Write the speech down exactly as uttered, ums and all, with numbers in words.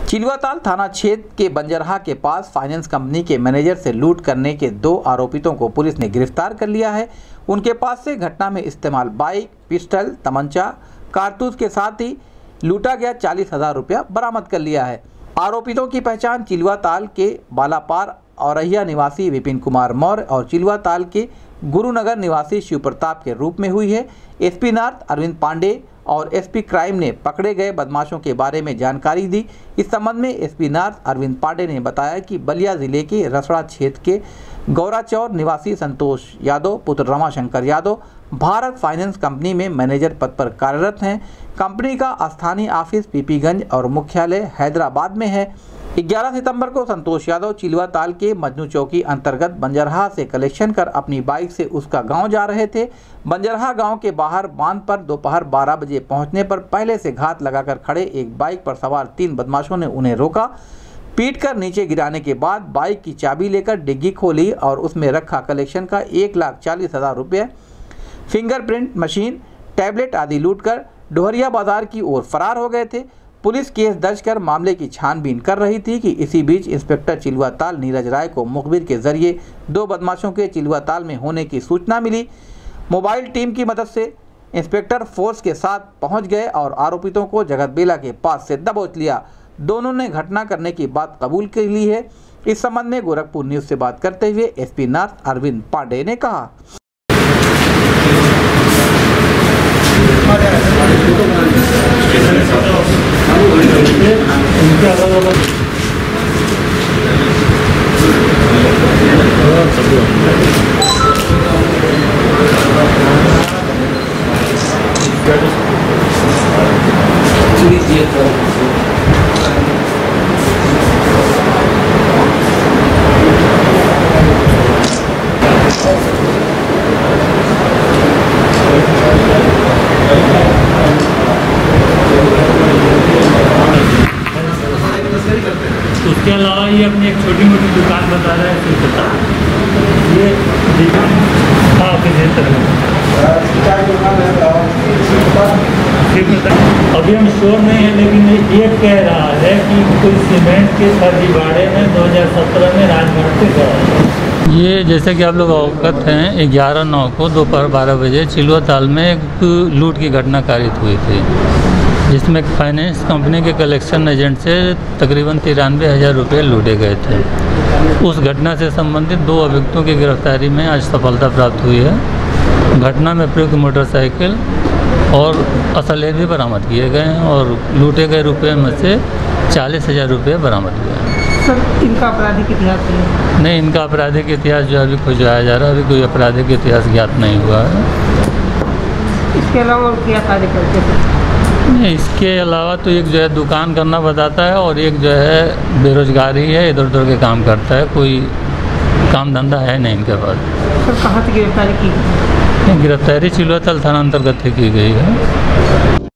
चिलवाताल थाना क्षेत्र के बंजरहा के पास फाइनेंस कंपनी के मैनेजर से लूट करने के दो आरोपितों को पुलिस ने गिरफ्तार कर लिया है। उनके पास से घटना में इस्तेमाल बाइक, पिस्टल, तमंचा, कारतूस के साथ ही लूटा गया चालीस हजार रुपया बरामद कर लिया है। आरोपितों की पहचान चिलवाताल के बालापार औरैया निवासी विपिन कुमार मौर्य और चिलवाताल के गुरुनगर निवासी शिव प्रताप के रूप में हुई है। एसपी नॉर्थ अरविंद पांडे और एसपी क्राइम ने पकड़े गए बदमाशों के बारे में जानकारी दी। इस संबंध में एसपी नॉर्थ अरविंद पांडे ने बताया कि बलिया जिले के रसड़ा क्षेत्र के गौराचौर निवासी संतोष यादव पुत्र रमाशंकर यादव भारत फाइनेंस कंपनी में मैनेजर पद पर कार्यरत हैं। कंपनी का स्थानीय ऑफिस पीपीगंज और मुख्यालय हैदराबाद में है। ग्यारह सितंबर को संतोष यादव चिलवाताल के मजनू चौकी अंतर्गत बंजरहा से कलेक्शन कर अपनी बाइक से उसका गांव जा रहे थे। बंजरहा गांव के बाहर बांध पर दोपहर बारह बजे पहुंचने पर पहले से घात लगाकर खड़े एक बाइक पर सवार तीन बदमाशों ने उन्हें रोका। पीट कर नीचे गिराने के बाद बाइक की चाबी लेकर डिग्गी खोली और उसमें रखा कलेक्शन का एक लाख चालीस हजार रुपये, फिंगरप्रिंट मशीन, टैबलेट आदि लूटकर डोहरिया बाजार की ओर फरार हो गए थे। पुलिस केस दर्ज कर मामले की छानबीन कर रही थी कि इसी बीच इंस्पेक्टर चिलवाताल नीरज राय को मुखबिर के जरिए दो बदमाशों के चिलवाताल में होने की सूचना मिली। मोबाइल टीम की मदद से इंस्पेक्टर फोर्स के साथ पहुंच गए और आरोपितों को जगतबेला के पास से दबोच लिया। दोनों ने घटना करने की बात कबूल कर ली है। इस संबंध में गोरखपुर न्यूज से बात करते हुए एसपी नॉर्थ अरविंद पांडे ने कहा, उसके अलावा ये अपनी एक छोटी मोटी दुकान बता रहा है शिव प्रताप। ये हाँ किसी तरह शिव प्रताप अभी हम श्योर नहीं है, लेकिन ये कह रहा है कि कोई सीमेंट के फर्जीवाड़े में दो हज़ार सत्रह में राजभर से गया। ये जैसे कि आप लोग अवगत हैं, ग्यारह नौ को दोपहर बारह बजे चिलवाताल में एक लूट की घटना कारित हुई थी, जिसमें फाइनेंस कंपनी के कलेक्शन एजेंट से तकरीबन तिरानवे हज़ार रुपये लूटे गए थे। उस घटना से संबंधित दो अभियुक्तों की गिरफ्तारी में आज सफलता प्राप्त हुई है। घटना में प्रयुक्त मोटरसाइकिल और असले भी बरामद किए गए हैं और लूटे गए रुपये में से चालीस हज़ार रुपये बरामद हुए हैं। सर, इनका आपराधिक इतिहास है? नहीं, इनका आपराधिक इतिहास जो अभी खुजवाया जा रहा है, अभी कोई आपराधिक इतिहास ज्ञात नहीं हुआ है। इसके अलावा क्या कार्य करते थे? नहीं, इसके अलावा तो एक जो है दुकान करना बताता है और एक जो है बेरोजगारी है, इधर उधर के काम करता है, कोई काम धंधा है नहीं इनके पास। सर, कहाँ से गिरफ्तारी की? गिरफ्तारी चिलवाताल थाना अंतर्गत की गई है।